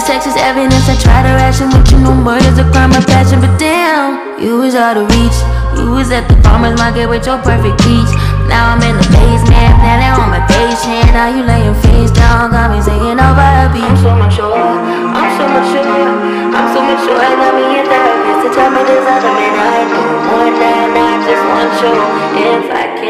text is evidence. I try to ration with you, no murder's a crime of passion. But damn, you was out of reach. You was at the farmer's market with your perfect peach. Now I'm in the basement, now they on my patient. Now you laying face down, got me singing over a beat. I'm so mature, I'm so mature, I'm so mature. I got me in therapist to tell me there's other men I know more than I just want you. If I can